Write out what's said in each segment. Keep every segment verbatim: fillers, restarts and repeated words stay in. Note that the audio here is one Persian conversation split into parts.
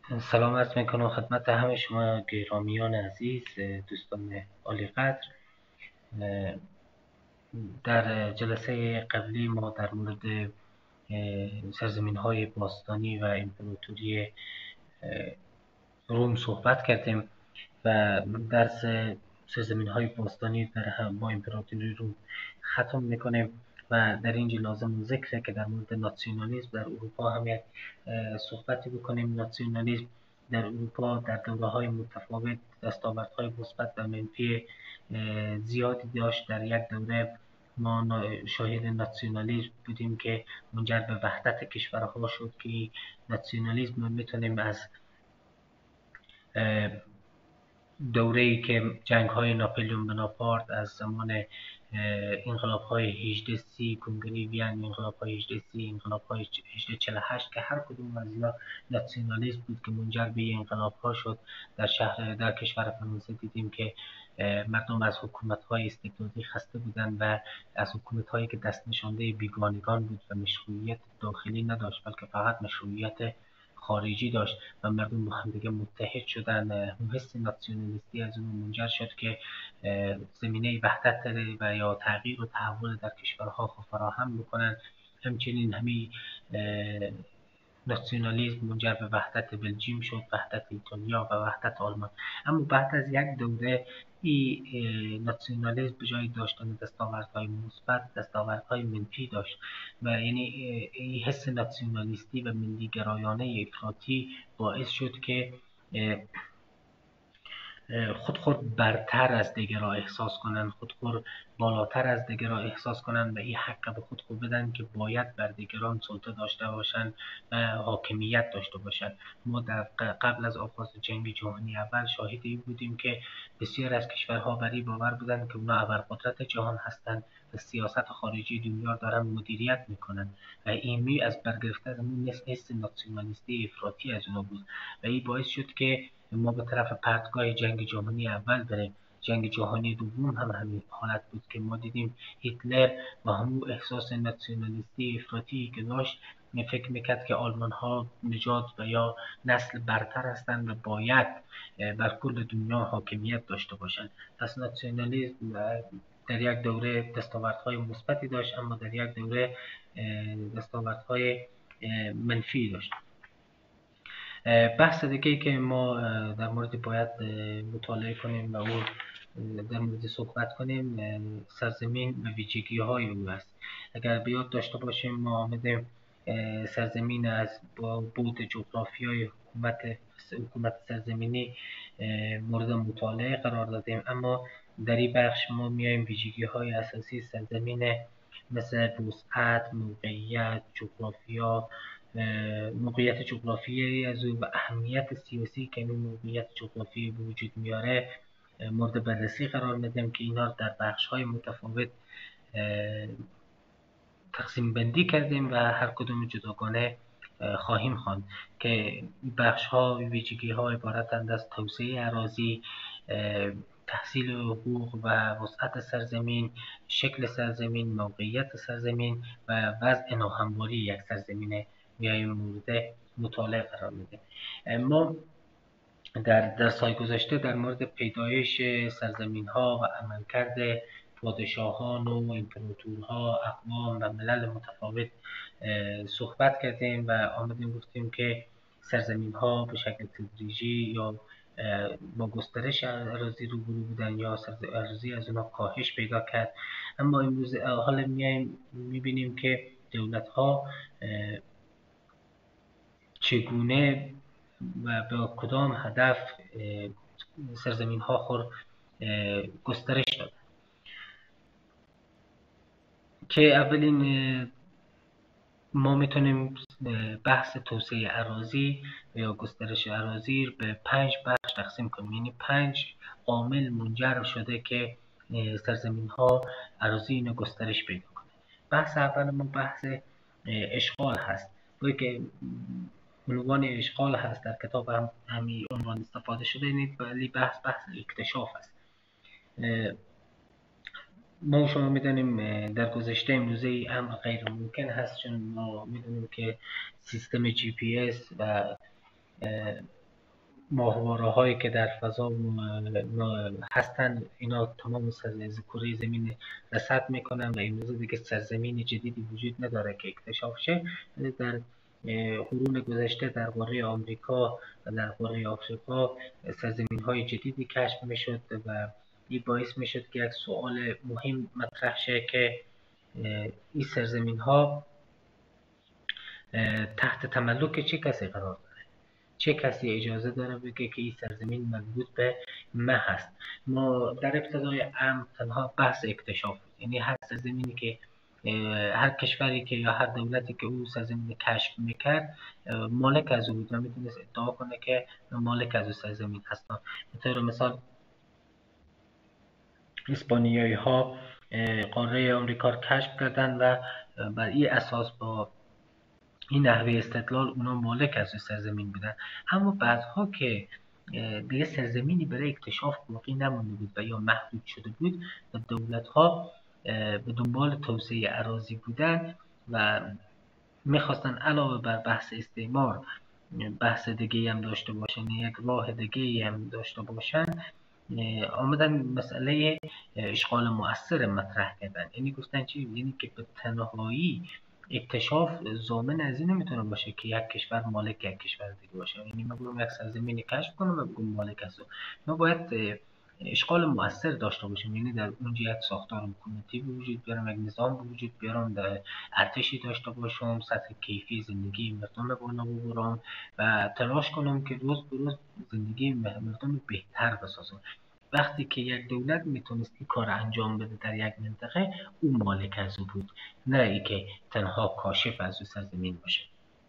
سلام عرض میکنم خدمت همه شما گرامیان عزیز، دوستان عالی قدر. در جلسه قبلی ما در مورد سرزمین های باستانی و امپراتوری روم صحبت کردیم و درس سرزمین های باستانی در هم با امپراتوری روم ختم میکنیم و در اینجا لازم ذکره که در مورد ناسیونالیسم در اروپا هم یک صحبتی بکنیم. ناسیونالیسم در اروپا در دوره‌های متفاوت دستاوردهای مثبت و منفی زیادی داشت. در یک دوره ما شاهد ناسیونالیسم بودیم که منجر به وحدت کشورها شد که ناسیونالیسم میتونیم از دوره‌ای که جنگ‌های ناپلئون بناپارت از زمان انقلاب‌های هجده سی کنگره‌ویان، انقلاب‌های هجده سی، انقلاب‌های هجده چهل و هشت که هر کدوم از اینا ناسیونالیسم بود که منجر به انقلاب‌ها شد. در شهر در کشور فرانسه دیدیم که مردم از حکومت‌های استبدادی خسته بودند و از حکومت‌هایی که دست نشانده بیگانگان بود و مشروعیت داخلی نداشت بلکه فقط مشروعیت خارجی داشت و مردم با هم دیگه متحد شدن. اون حس ناسیونالیستی از اون منجر شد که زمینه وحدت و یا تغییر و تحول در کشورها فراهم بکنن. همچنین همین ناسیونالیسم منجر به وحدت بلژیم شد، وحدت ایتالیا و وحدت آلمان. اما بعد از یک دوره این ناسیونالیسم به جای داشتن دستاوردهای مثبت دستاوردهای منفی داشت و یعنی این حس ناسیونالیستی و ملی‌گرایانه افراطی باعث شد که خود خود برتر از دیگران احساس کنند، خود خود بالاتر از دیگران احساس کنند و این حق به خود خود بدن که باید بر دیگران سلطه داشته باشند و حاکمیت داشته باشند. ما در قبل از آغاز جنگ جهانی اول شاهد این بودیم که بسیار از کشورها بر این باور بودند که اونا ابرقدرت جهان هستند و سیاست خارجی دنیا دارن مدیریت میکنن و این می از برگرفته از اون حس ناسیونالیستی افراطی از اونا بود و این باعث شد که ما به طرف پرتگاه جنگ جهانی اول بریم. جنگ جهانی دوم هم همین حالت بود که ما دیدیم هیتلر با همون احساس ناسیونالیستی افراطی که داشت فکر میکرد که آلمان ها نژاد و یا نسل برتر هستند و باید بر کل دنیا حاکمیت داشته باشند. پس ناسیونالیسم در یک دوره دستاوردهای مثبتی داشت اما در یک دوره دستاوردهای منفی داشت. بحث دیگه که ما در مورد باید مطالعه کنیم و او در مورد صحبت کنیم سرزمین و ویژگی های او است. اگر بیاد داشته باشیم ما آمدیم سرزمین از با بود جغرافیای حکومت حکومت سرزمینی مورد مطالعه قرار دادیم، اما در این بخش ما میایم ویژگی های اساسی سرزمین مثل وسعت، موقعیت، جغرافیا، موقعیت جغرافیایی از او و اهمیت سیاسی که این موقعیت جغرافیایی به وجود میاره مورد بررسی قرار میدیم که اینا در بخش‌های متفاوت تقسیم بندی کردیم و هر کدوم جداگانه خواهیم خواند که بخش‌ها ویژگی‌ها عبارتند از توسعه اراضی، تحصیل حقوق و وسعت سرزمین، شکل سرزمین، موقعیت سرزمین و وضع ناهمواری یک سرزمین میایم مورد مطالعه قرار میدیم. ما در درس‌های گذشته در مورد پیدایش سرزمین‌ها و عملکرد پادشاهان و امپراتورها، اقوام و ملل متفاوت صحبت کردیم و آمدیم گفتیم که سرزمین‌ها به شکل تدریجی یا با گسترش اراضی روبرو بودن یا اراضی از اونها کاهش پیدا کرد. اما امروز حالا میایم میبینیم که دولت‌ها چگونه و به کدام هدف سرزمین ها خود گسترش داد که اولین ما میتونیم بحث توسعه اراضی یا گسترش اراضی به پنج بخش تقسیم کنیم، یعنی پنج عامل منجر شده که سرزمین ها اراضی اینو گسترش پیدا کنه. بحث اول ما بحث اشغال هست، گویا که عنوان اشغال هست در کتاب هم همین عنوان استفاده شده، ولی بحث بحث اکتشاف است. ما شما میدونیم در گذشته امروزه امر غیر ممکن هست، چون ما میدونیم که سیستم جی پی اس و ماهواره هایی که در فضا هستن، اینا تمام کره زمین رصد میکنن و امروز دیگه سرزمین جدیدی وجود نداره که اکتشاف شه. در قرون گذشته در قاره آمریکا و در قاره آفریقا سرزمین های جدیدی کشف میشد و این باعث میشد که یک سوال مهم مطرح شه که این سرزمین ها تحت تملک چه کسی قرار داره؟ چه کسی اجازه داره بگه که این سرزمین مربوط به ما هست؟ ما در ابتدای امر تنها بحث اکتشاف بود، یعنی هر سرزمینی که هر کشوری که یا هر دولتی که اون سرزمین کشف میکرد مالک از او بود و میتونست ادعا کنه که مالک از اون سرزمین هستن. به طور مثال اسپانیایی ها قاره آمریکا رو کشف کردن و بر این اساس با این نحوه استدلال اونا مالک از اون سرزمین بودن. اما بعدها که دیگه سرزمینی برای اکتشاف باقی نمونده بود و یا محدود شده بود و دولت ها به دنبال توسعه اراضی بودن و میخواستن علاوه بر بحث استعمار بحث دیگه هم داشته باشن، یک راه دیگه هم داشته باشن، آمدن مسئله اشغال مؤثر مطرح کردن. یعنی گفتن چی؟ یعنی که به تنهایی اکتشاف ضامن از این نمیتونه باشه که یک کشور مالک یک کشور دیگه باشه. یعنی من بگم یک سرزمینی کشف کنم و بگم مالک است، ما باید اشغال مؤثر داشته باشیم، یعنی در اونجا یک ساختار حکومتی وجود بیارم، یک نظام وجود بیارم، در ارتشی داشته باشم، سطح کیفی زندگی مردم بالا ببرم و تلاش کنم که روز به روز زندگی مردم بهتر بسازم. وقتی که یک دولت میتونست این کار انجام بده در یک منطقه، اون مالک از او بود، نه ای که تنها کاشف از او سرزمین باشه.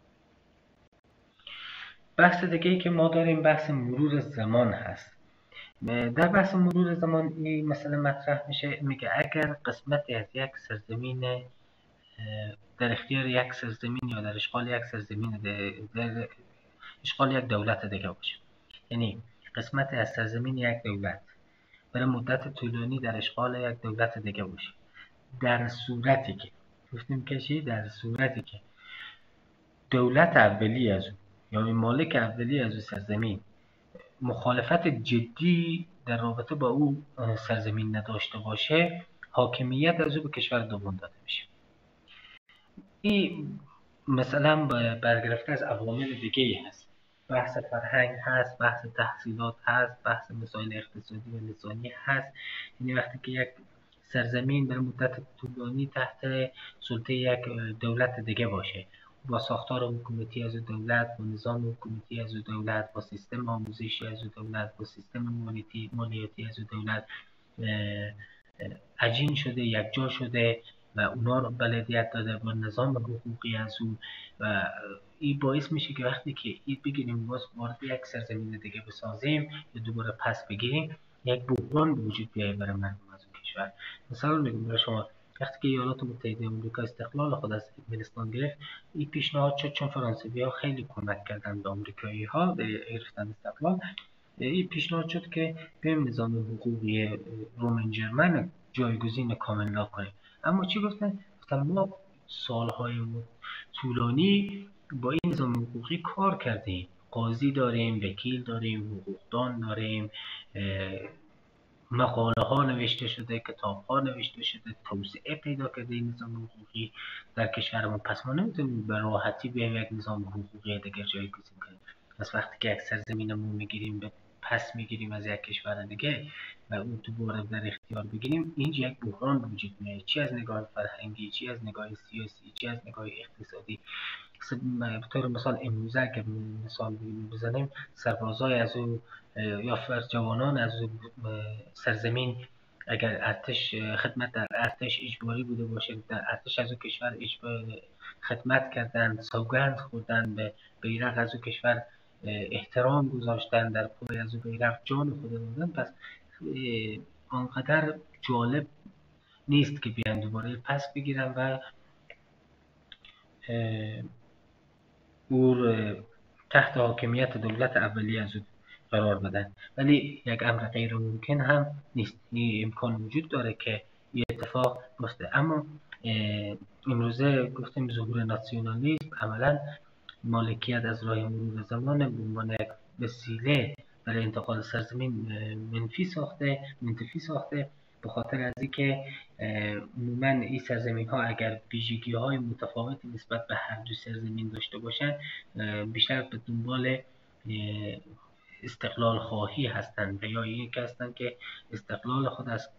بحث دیگه ای که ما داریم بحث مرور زمان هست. در بحث مرور زمان این مسئله مطرح میشه، میگه اگر قسمتی از یک سرزمین در اختیار یک سرزمین یا در اشغال یک سرزمین در اشغال یک دولت دیگه باشه، یعنی قسمتی از سرزمین یک دولت برای مدت طولانی در اشغال یک دولت دیگه باشه، در صورتی که گفتیم که چی؟ در صورتی که دولت اولی از اون یا مالک اولی از اون سرزمین مخالفت جدی در رابطه با او سرزمین نداشته باشه، حاکمیت از او به کشور دوم داده میشه. این مثلا برگرفته از عوامل دیگه هست، بحث فرهنگ هست، بحث تحصیلات هست، بحث مسائل اقتصادی و نظامی هست. یعنی وقتی که یک سرزمین در مدت طولانی تحت سلطه یک دولت دیگه باشه، با ساختار حکومتی از دولت، با نظام حکومتی از دولت، با سیستم آموزشی از دولت، با سیستم مالیاتی مالیاتی از دولت عجین شده، یکجا شده و اونا رو بلدیت داده، با نظام حقوقی از اون، و این باعث میشه که وقتی که این بگیریم باز وارد یک سرزمین دیگه بسازیم یا دوباره پس بگیریم، یک بحران به وجود بیاید برای مردم از اون کشور. مثلا میگم برای شما وقتی که ایالات متحده آمریکا استقلال خود از انگلستان گرفت، این پیشنهاد شد چون فرانسوی ها خیلی کمک کردن به آمریکایی ها به گرفتن استقلال، این پیشنهاد شد که بریم نظام حقوقی رومن جرمن جایگزین کامن لا کنیم. اما چی گفتن؟ گفتن ما سالهای طولانی با این نظام حقوقی کار کردیم، قاضی داریم، وکیل داریم، حقوقدان داریم، مقاله ها نوشته شده، کتاب ها نوشته شده، توسعه پیدا کرده این نظام حقوقی در کشورمون، پس ما نمیتونیم به راحتی به یک نظام حقوقی دیگر جایگزین کنیم. پس وقتی که یک سرزمینمون میگیریم به پس میگیریم از یک کشور دیگه و اون دوباره در اختیار بگیریم، اینجا یک بحران وجود میاد، چی از نگاه فرهنگی، چی از نگاه سیاسی، چی از نگاه اقتصادی. به طور مثال امروزه اگر مثال بزنیم، سربازای از اون یا جوانان از سرزمین اگر ارتش خدمت در ارتش اجباری بوده باشه، در ارتش از اون کشور خدمت کردن، سوگند خوردن، به بیرق از اون کشور احترام گذاشتن، در پای از اون بیرق جان خود دادن، پس آنقدر جالب نیست که بیان دوباره پس بگیرن و او تحت حاکمیت دولت اولی از اون قرار بدن. ولی یک امر غیر ممکن هم نیست، این امکان وجود داره که این اتفاق بیفته. اما امروزه گفتیم ظهور ناسیونالیسم عملا مالکیت از راه مرور زمان به عنوان یک وسیله برای انتقال سرزمین منفی ساخته منتفی ساخته، به خاطر از اینکه عموما این سرزمین ها اگر ویژگی های متفاوتی نسبت به هر دو سرزمین داشته باشند، بیشتر به دنبال استقلال خواهی هستند و یا این که هستند که استقلال خود از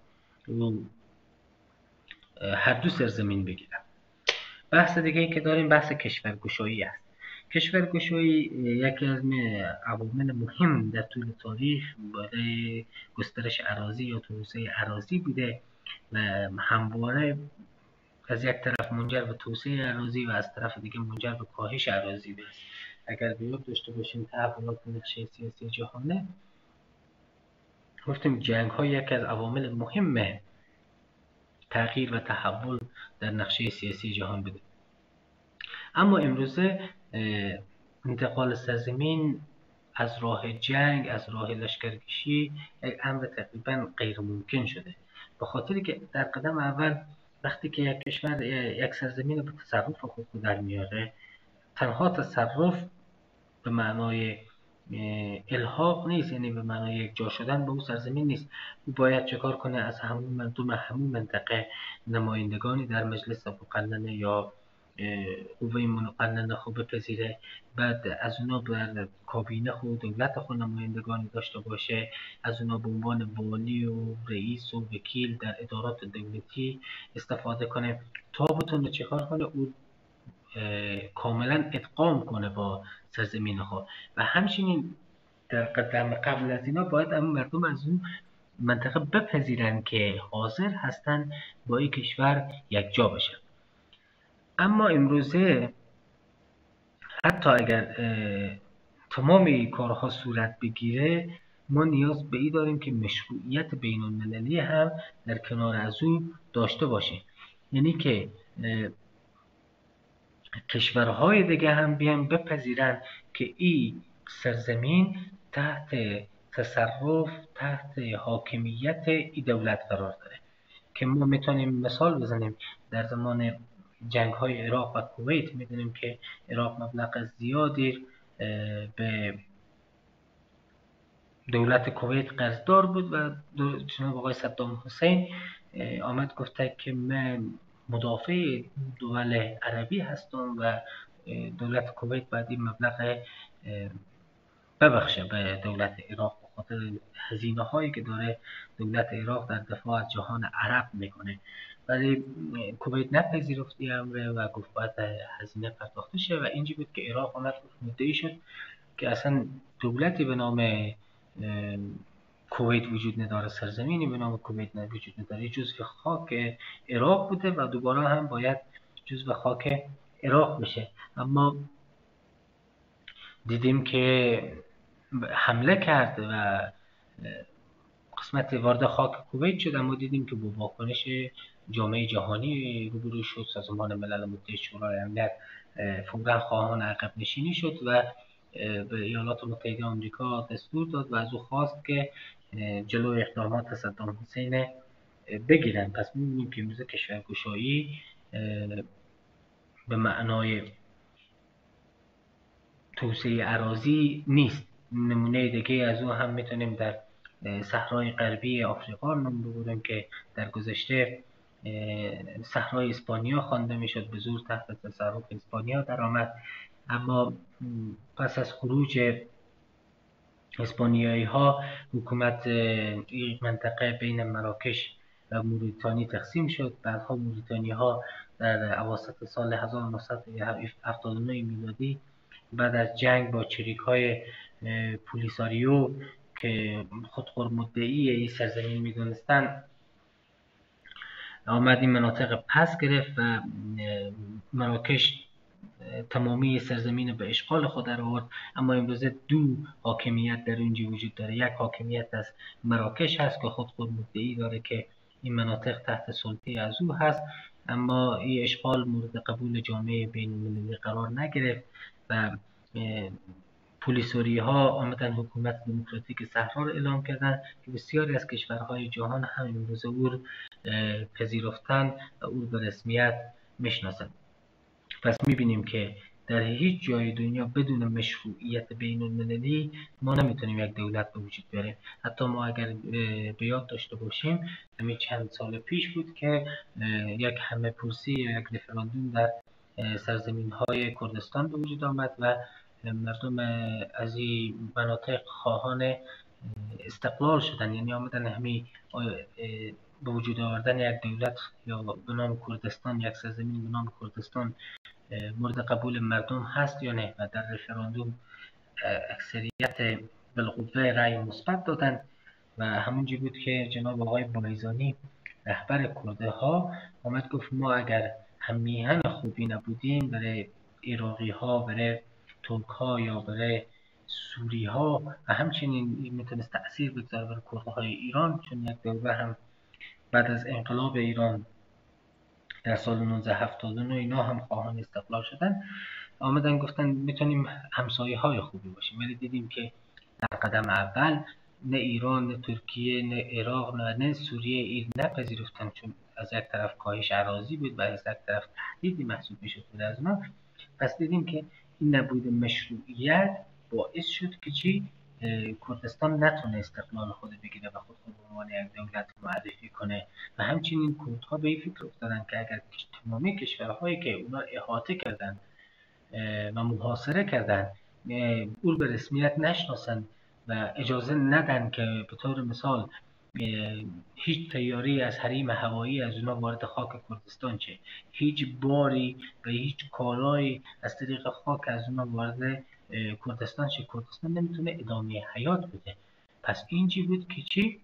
هر دو سرزمین بگیرن. بحث دیگه ای که داریم بحث کشورگشایی است. کشورگشایی یکی از عوامل مهم در طول تاریخ برای گسترش اراضی یا توسعه اراضی بوده و همواره از یک طرف منجر به توسعه اراضی و از طرف دیگه منجر به کاهش اراضی بوده. اگر به یاد داشته باشیم تحولات نقشه سیاسی جهانه، گفتیم جنگ ها یکی از عوامل مهم تغییر و تحول در نقشه سیاسی جهان بوده. اما امروزه انتقال سرزمین از راه جنگ، از راه لشکرکشی یک امر تقریبا غیر ممکن شده، به خاطری که در قدم اول وقتی که یک کشور یک سرزمین رو به تصرف خود در میاره، تنها تصرف به معنای الحاق نیست، یعنی به معنای یک جا شدن به اون سرزمین نیست. او باید چه کار کنه؟ از همون مردم همون منطقه نمایندگانی در مجلس مقننه یا قوه مقننه خود بپذیره، بعد از اونا بر کابینه خود دولت خود نمایندگانی داشته باشه، از اونا به عنوان والی و رئیس و وکیل در ادارات دولتی استفاده کنه تا بتونه چه کار کنه؟ او کاملا ادغام کنه با سرزمین خود. و همچنین در قدم قبل از اینا باید هم مردم از اون منطقه بپذیرن که حاضر هستن با این کشور یک جا بشن. اما امروزه حتی اگر تمام این کارها صورت بگیره، ما نیاز به این داریم که مشروعیت بین المللی هم در کنار از اون داشته باشیم، یعنی که کشورهای دیگه هم بیان بپذیرن که این سرزمین تحت تصرف، تحت حاکمیت این دولت قرار داره. که ما میتونیم مثال بزنیم در زمان جنگ های عراق و کویت میدونیم که عراق مبلغ زیادی به دولت کویت قرضدار بود و جناب آقای صدام حسین آمد گفته که من مدافع دول عربی هستم و دولت کویت باید این مبلغ ببخشه به دولت عراق به خاطر هزینه هایی که داره دولت عراق در دفاع از جهان عرب میکنه. ولی کویت نپذیرفت این امر و گفت باید هزینه پرداخته شه و اینجا بود که عراق آمد مدعی شد که اصلا دولتی به نام کویت وجود نداره، سرزمینی به نام کویت وجود نداره، جزو خاک عراق بوده و دوباره هم باید جزو خاک عراق بشه. اما دیدیم که حمله کرد و قسمت وارد خاک کویت شد، اما دیدیم که با واکنش جامعه جهانی روبرو شد. سازمان ملل متحد شورای امنیت فوراً خواهان عقب نشینی شد و به ایالات متحده آمریکا دستور داد و از او خواست که جلوی اقدامات صدام حسین بگیرن. پس می‌بینیم که امروز کشورگشایی به معنای توسعه اراضی نیست. نمونه دیگه از او هم میتونیم در صحرای غربی آفریقا نام ببریم که در گذشته صحرای اسپانیا خوانده میشد، به زور تحت تصرف اسپانیا در آمد. اما پس از خروج اسپانیایی ها حکومت این منطقه بین مراکش و موریتانی تقسیم شد. بعدها موریتانی ها در اواسط سال هزار و نهصد و هفتاد و نه میلادی بعد از جنگ با چریک های پولیساریو که خودخور مدعی این سرزمین میدونستن آمد این مناطق پس گرفت و مراکش تمامی سرزمین به اشغال خود در آورد. اما امروزه دو حاکمیت در اونجا وجود داره. یک حاکمیت از مراکش هست که خودخور مدعی داره که این مناطق تحت سلطه از او هست، اما این اشغال مورد قبول جامعه بین المللی قرار نگرفت و پولیسوری ها آمدن حکومت دموکراتیک صحرا را اعلام کردن که بسیاری از کشورهای جهان هم امروزه او را پذیرفتن و او به رسمیت میشناسند. پس میبینیم که در هیچ جای دنیا بدون مشروعیت بین المللی ما نمیتونیم یک دولت به وجود بیاریم. حتی ما اگر به یاد داشته باشیم همین چند سال پیش بود که یک همه پرسی یا یک رفراندوم در سرزمین های کردستان به وجود آمد و مردم از این مناطق خواهان استقلال شدن، یعنی آمدن همین به وجود آوردن یک دولت یا به نام کردستان، یک سرزمین به نام کردستان مورد قبول مردم هست یا نه، و در رفراندوم اکثریت بالقوه رأی مثبت دادن و همونجی بود که جناب آقای بایزانی رهبر کرده ها آمد گفت ما اگر هم میهن خوبی نبودیم برای عراقی ها، برای ترک ها یا برای سوری ها و همچنین میتونست تأثیر بگذاره بر کرده های ایران، چون یک دوره هم بعد از انقلاب ایران در سال نوزده هفتاد و نه اینا هم خواهان استقلال شدن، آمدن گفتن میتونیم همسایه های خوبی باشیم. ولی دیدیم که در قدم اول نه ایران، نه ترکیه، نه عراق، نه, نه سوریه این نپذیرفتن، چون از یک طرف کاهش اراضی بود و از یک طرف تهدیدی محسوب میشد از ما. پس دیدیم که این نبود مشروعیت باعث شد که چی؟ کردستان نتونه استقلال خود بگیره و خود خود به عنوان یک دولت معرفی کنه و همچنین کردها به این فکر افتادن که اگر تمامی کشورهایی که اونا احاطه کردن و محاصره کردن اون به رسمیت نشناسن و اجازه ندن که به طور مثال هیچ تیاری از حریم هوایی از اونا وارد خاک کردستان شه، هیچ باری و هیچ کالایی از طریق خاک از اونا وارد کردستان شه، کردستان نمیتونه ادامه حیات بده. پس اینجی بود که چی؟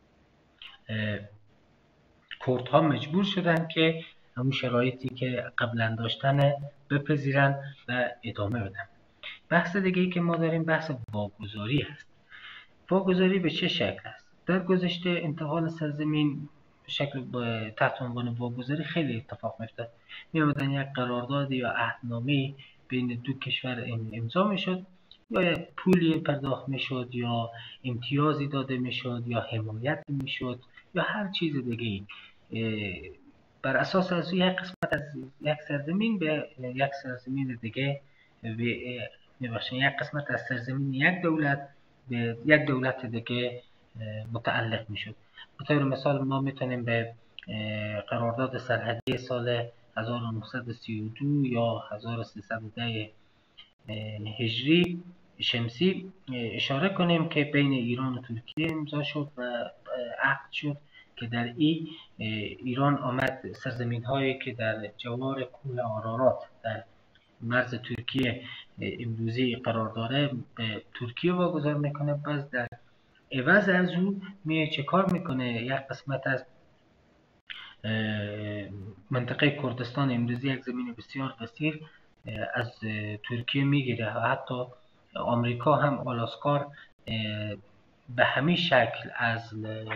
کردها مجبور شدن که همون شرایطی که قبلا داشتن بپذیرن و ادامه بدن. بحث دیگه ای که ما داریم بحث واگذاری هست. واگذاری به چه شکل است؟ در گذشته انتقال سرزمین شکل تحت عنوان واگذاری خیلی اتفاق می‌افتاد. می‌آمدن یک قرارداد یا عهدنامه بین دو کشور امضا می‌شد، یا یک پولی پرداخت می‌شد، یا امتیازی داده می‌شد، یا حمایت می‌شد، یا هر چیز دیگه. بر اساس از یک قسمت از یک سرزمین به یک سرزمین دیگه می‌بخشید یک قسمت از سرزمین یک دولت به یک دولت دیگه متعلق میشد. به طور مثال ما میتونیم به قرارداد سرحدی سال هزار و نهصد و سی و دو یا هزار و سیصد و ده هجری شمسی اشاره کنیم که بین ایران و ترکیه امضا شد و عقد شد که در این ایران آمد سرزمین هایی که در جوار کوه آرارات در مرز ترکیه امروزی قرار داره به ترکیه واگذار میکنه. پس در عوض از او میه چه کار میکنه؟ یک قسمت از منطقه کردستان امروزی، یک زمین بسیار وسیع، از ترکیه میگیره و حتی آمریکا هم آلاسکار به همین شکل از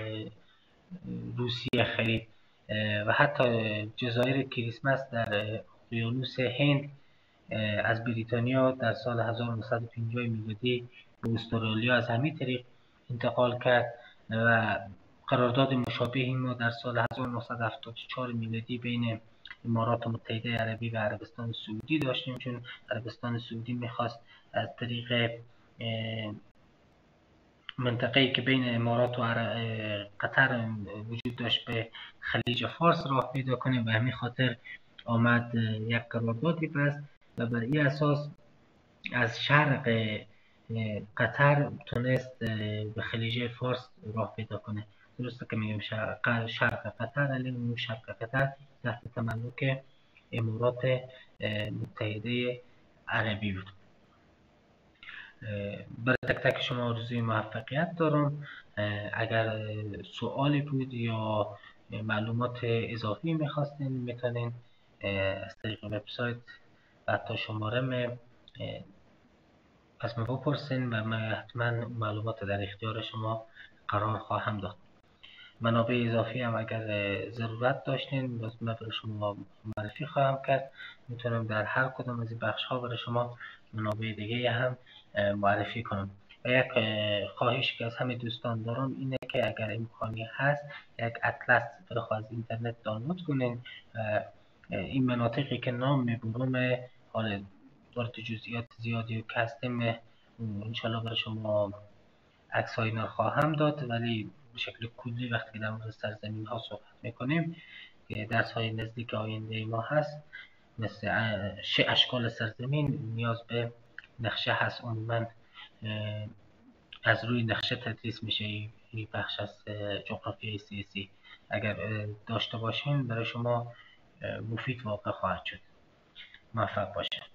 روسیه خرید و حتی جزایر کریسمس در اقیانوس هند از بریتانیا در سال هزار و نهصد و پنجاه میلادی به استرالیا از همین طریق انتقال کرد و قرارداد مشابهی ما در سال هزار و نهصد و هفتاد و چهار میلادی بین امارات متحده عربی و عربستان سعودی داشتیم، چون عربستان سعودی میخواست از طریق منطقه‌ای که بین امارات و قطر وجود داشت به خلیج فارس راه پیدا کنه و همین خاطر آمد یک قراردادی بست و بر این اساس از شرق قطر تونست به خلیج فارس راه پیدا کنه. درسته که میگم شرق, شرق قطر، ولی اون شرق قطر تحت تملک امارات متحده عربی بود. برای تک تک شما آرزوی موفقیت دارم. اگر سوالی بود یا معلومات اضافی میخواستین میتونین از طریق وبسایت و حتی شماره می از من بپرسین و من حتما معلومات در اختیار شما قرار خواهم داد. منابع اضافی هم اگر ضرورت داشتین باز من برای شما معرفی خواهم کرد. میتونم در هر کدام از این بخش ها برای شما منابع دیگه هم معرفی کنم. و یک خواهش که از همه دوستان دارم اینه که اگر امکانی هست یک اطلس برای از اینترنت دانلود کنین. این مناطقی که نام میبرم حال وارد جزئیات زیادی که هستیم انشالله برای شما عکس های اینا خواهم داد، ولی به شکل کلی وقتی در مورد سرزمین ها صحبت میکنیم که درس های نزدیک آینده ما هست، مثل اشکال سرزمین نیاز به نقشه هست. عموما از روی نقشه تدریس میشه این بخش از جغرافیای سیاسی. اگر داشته باشین برای شما مفید واقع خواهد شد. موفق باشین.